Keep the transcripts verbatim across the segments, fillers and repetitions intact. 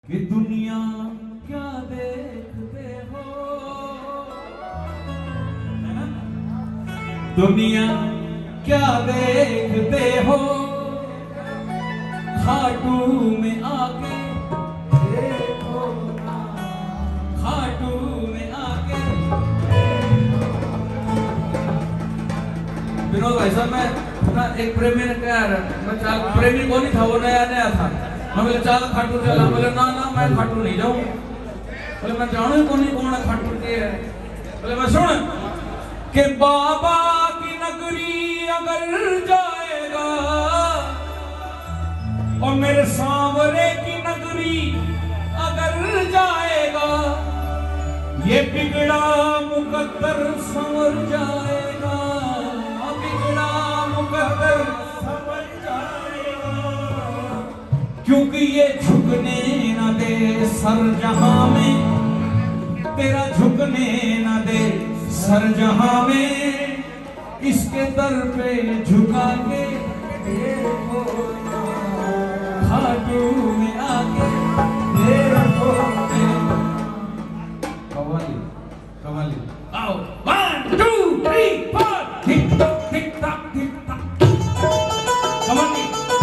कि दुनिया क्या देखते हो, दुनिया क्या देखते हो, खाटू में आके देखो ना, खाटू में आके। विनोद भाई साहब, मैं ना एक प्रेमी ने कहा, मैं चाल प्रेमी को नहीं था, वो नया नया था। मैं बोले चाल खाटू चला, बोले ना ना मैं खाटू नहीं जाऊं। बोले मैं जानू ही को नहीं कौन है खाटू के है। बोले मैं सुन के बाबा की नगरी अगर जाएगा और मेरे सांवरे की नगरी अगर जाएगा, ये बिगड़ा मुकद्दर संवर जाएगा, बिगड़ा मुकद्दर संवर जाएगा। क्योंकि ये झुकने न दे सर जहां में, तेरा झुकने न दे सर जहां में, इसके दर पे झुका के देखो, खाटू में आके देखो। कवाली कवाली आओ, one two three four, tick tock tick tock tick tock कवाली।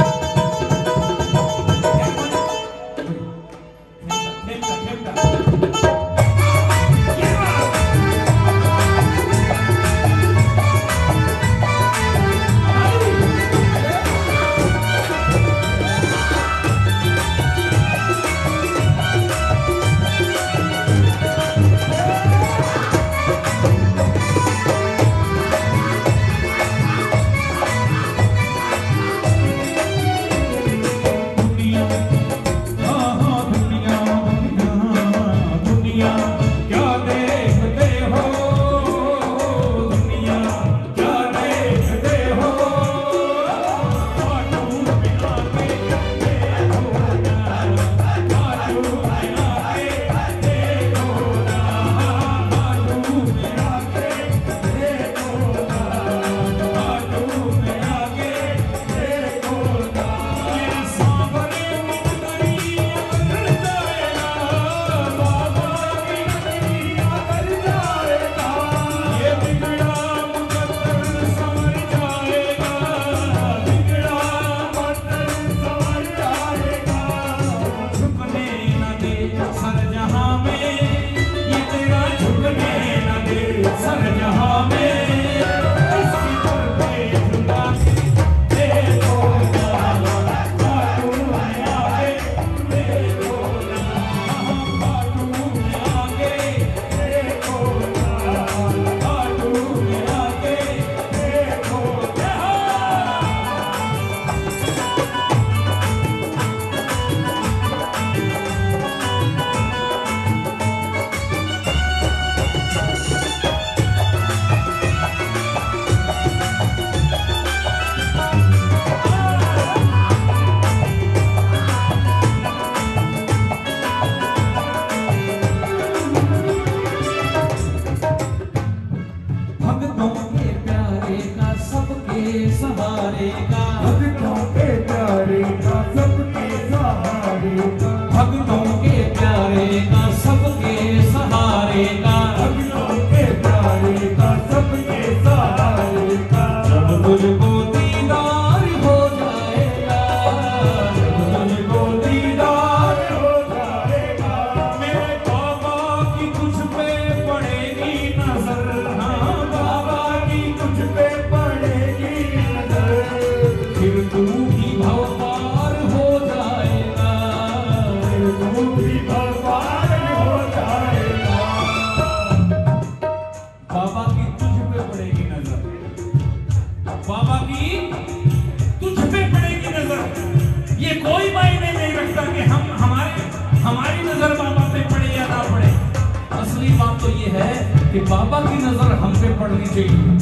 कि बाबा की नजर हम पे पड़नी चाहिए।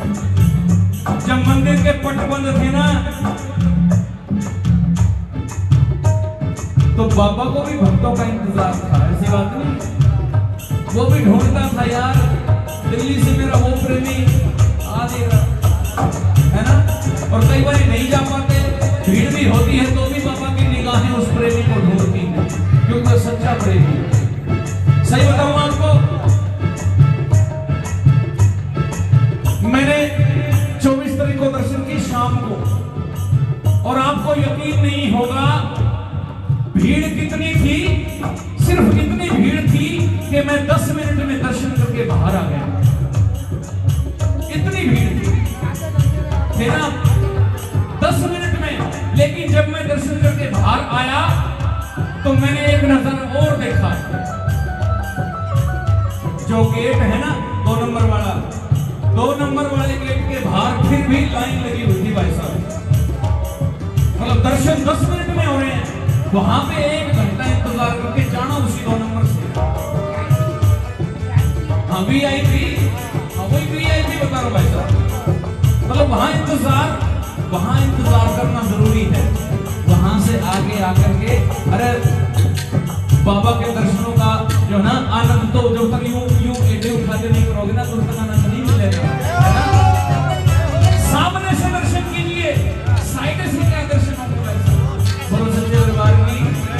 जब मंदिर के पट बंद थे ना, तो बाबा को भी भक्तों का इंतजार था, ऐसी बात नहीं। वो भी ढूंढता था यार, दिल्ली से मेरा वो प्रेमी आ देगा, है ना। और कई बार नहीं जा पाते, भीड़ भी होती है तो भी बाबा की निगाहें उस प्रेमी को ढूंढती हैं, क्योंकि देगी। सही बताऊं आपको, मैंने चौबीस तारीख को दर्शन की शाम को, और आपको यकीन नहीं होगा भीड़ कितनी थी। सिर्फ इतनी भीड़ थी कि मैं दस मिनट में दर्शन करके बाहर आ गया। इतनी भीड़ थी ना दस मिनट में। लेकिन जब मैं दर्शन करके बाहर आया तो मैंने एक नजर और देखा। जो गेट है ना दो नंबर वाला, दो नंबर वाले गेट के बाहर फिर भी लाइन लगी हुई थी भाई साहब। मतलब दर्शन दस मिनट में हो रहे हैं, वहां पे एक घंटा इंतजार करके जाना उसी दो नंबर से। हाँ वी आई पी, हाँ वही वी आई पी बता रहा हूँ भाई साहब। मतलब वहां इंतजार वहां इंतजार करना जरूरी है। वहां से आगे आकर के अरे बाबा के दर्शनों का जो ना आनंद, तो जब तक यूं यूं एडे उठा के नहीं करोगे ना, तो तक आनंद नहीं मिलेगा, है ना। सामने से दर्शन कीजिए, साइड से क्या दर्शन होगा ऐसा। बोलो सच्चे दरबार की।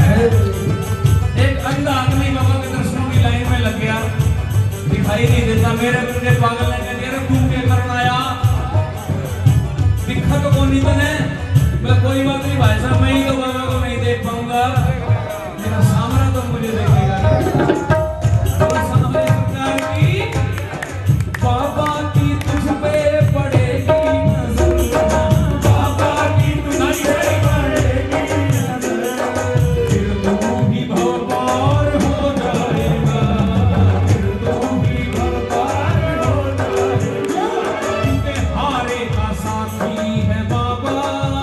एक अंधा आदमी बाबा के दर्शनों की लाइन में लग गया, दिखाई नहीं देता। मेरे बंदे पागल ने कह दिया तू क्या करना आया, दिखा तो कौन नहीं बने। बोला कोई बात नहीं भाई साहब, मैं ही तो बाबा को नहीं देख पाऊंगा, मेरा सामना तो मुझे देखेगा। तो सामने सरकार की बाबा की तुझ पे पड़ेगी नजर, बाबा की तुझ पे पड़ेगी नजर, फिर तू भी भगवान हो जाएगा, फिर तू भी भगवान हो जाएगा। क्योंकि हारे का साथी है बाबा,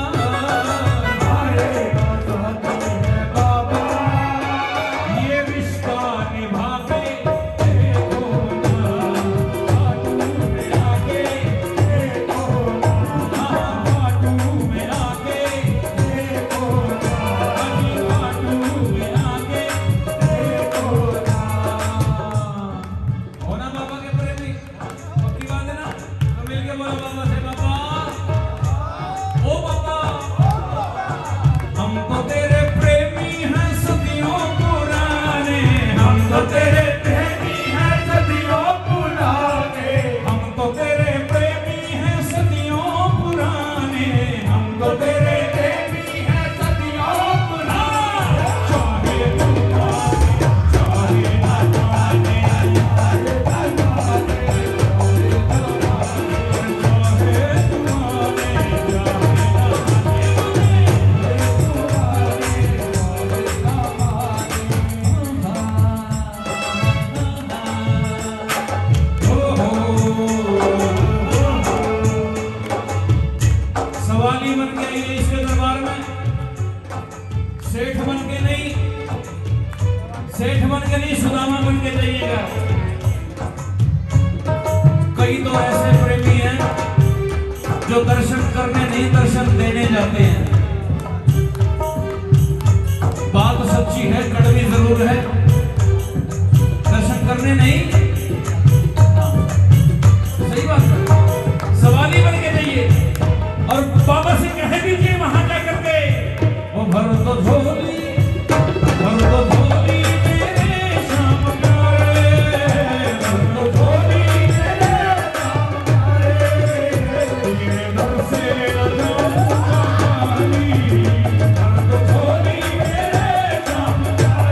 हारे का साथी है बाबा, ये रिश्ता निभा के देखो ना, बाटू में आके देखो ना, बाटू में आके देखो ना, बाटू में आके देखो ना। हो ना बाबा के प्रेमी, पक्की बात है ना। तो मिल के बोलो बाबा से, बाबा ओ बाबा हम तो तेरे प्रेमी हैं सदियों पुराने, हम तो तेरे प्रेमी हैं सदियों पुराने, हम तो तेरे प्रेमी हैं सदियों पुराने, हम तो तेरे प्रेमी हैं सदियों पुराने। चाहे तू माने, चाहे ना माने, चाहे ना माने, चाहे तू माने, सवाली बन के आइए इसके दरबार में, सेठ बन के नहीं, सेठ बन के नहीं, सुदामा बन के जाइएगा। कई तो ऐसे प्रेमी हैं जो दर्शन करने नहीं दर्शन देने जाते हैं। बात सच्ची है, कड़वी जरूर है, दर्शन करने नहीं। सही बात है, सवाली बन के जाइए और बाबा से कह दीजिए वहां जा करके, वो भर तो झोली, भर तो झोली मेरे श्याम प्यारे, भर तो झोली मेरे श्याम प्यारे, तेरे दर से अजान खाली, भर तो झोली मेरे श्याम प्यारे।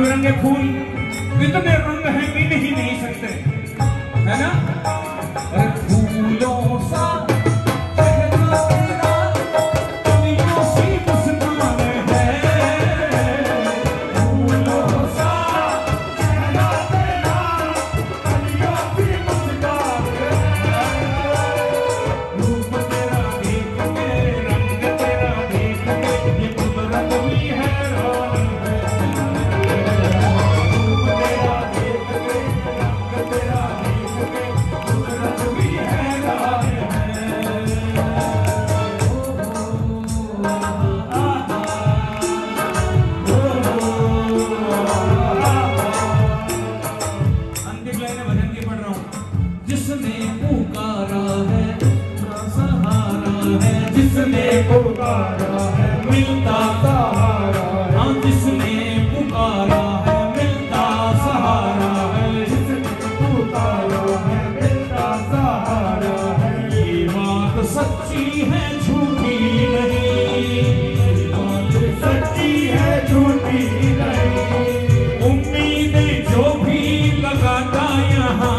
बिरंगे फूल, इतने रंग हैं गिन ही नहीं सकते, है ना? अरे फूलों सा चेहरा तेरा, कलियों सी मुस्कान है, फूलों सा चेहरा तेरा, कलियों सी मुस्कान है, रूप तेरा देख के, रंग तेरा देख के, ये कुदरत भी हैरान जिसने पुकारा है मिलता सहारा है, हाँ जिसने पुकारा है मिलता सहारा है, जिसने पुकारा है मिलता सहारा है, ये बात सच्ची है झूठी नहीं, ये बात सच्ची है झूठी नहीं, उम्मीदें जो भी लगाता यहाँ,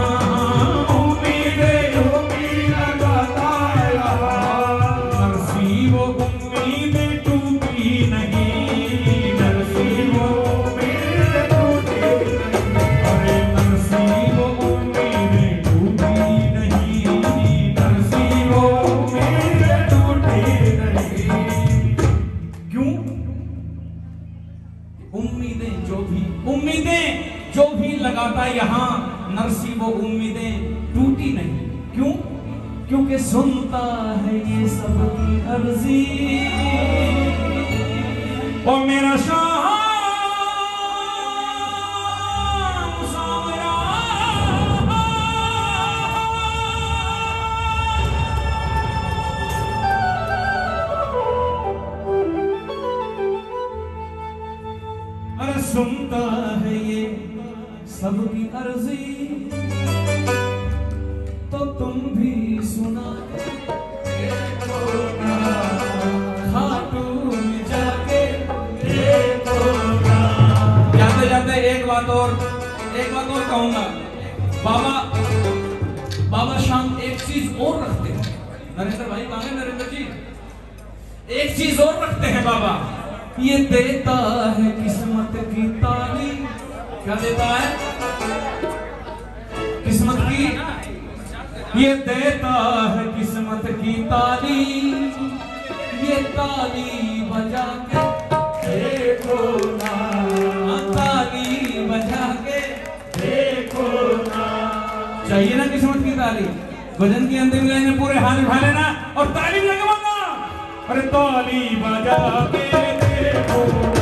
वो उम्मीदें टूटी नहीं, नरसी वो उम्मीदें टूटी नहीं, अरे नरसी वो उम्मीदें टूटी नहीं, नरसी वो उम्मीदें टूटी नहीं। क्यों? उम्मीदें जो भी उम्मीदें जो भी लगाता यहाँ, नरसी वो उम्मीदें टूटी नहीं। क्यों? क्योंकि सुनता है ये सबकी अर्जी, और मेरा शाम सावरा, अरे सुनता है ये सबकी अर्जी, तो तुम भी सुना देखो ना, खाटू में जाके देखो ना। जाते जाते एक बात और एक बात और कहूंगा, बाबा बाबा शाम एक चीज और रखते हैं। नरेंद्र भाई कहाँ है? नरेंद्र जी, एक चीज और रखते हैं बाबा, ये देता है किस्मत की ताली। क्या देता है? किस्मत की, ये देता है किस्मत की ताली, ये ताली बजा के देखो ना, ताली बजा के देखो ना। चाहिए ना किस्मत की ताली? भजन की अंतिम लाइन में पूरे हाथ उठा लेना और ताली लगवाना। अरे ताली बजा के देखो ना,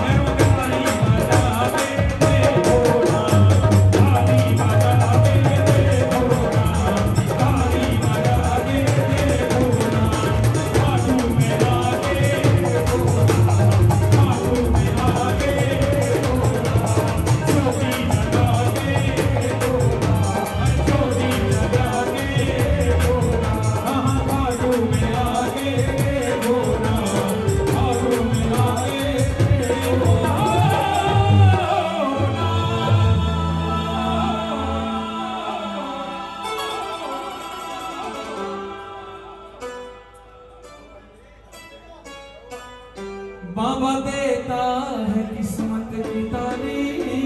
बाबा देता है किस्मत की ताली,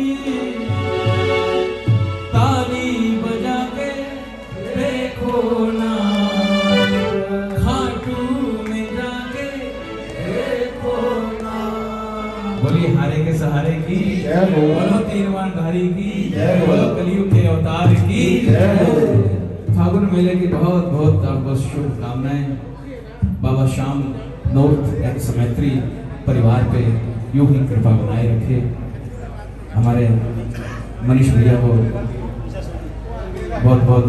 ताली बजा के देखो ना, खाटू में जाके देखो ना। बोलिए हारे के सहारे की, बोलो तीरवान धारी की, बोलो कलियुग के अवतार की। फागुन मेले की बहुत बहुत आपको शुभकामनाएं। बाबा श्याम नॉर्थ एक्स मैत्री परिवार पे यूं ही कृपा बनाए रखे। हमारे मनीष भैया को बहुत बहुत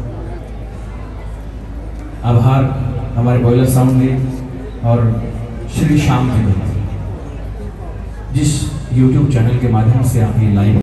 आभार, हमारे बॉयलर साउंड में, और श्री श्याम जी जिस यूट्यूब चैनल के माध्यम से आप ये लाइव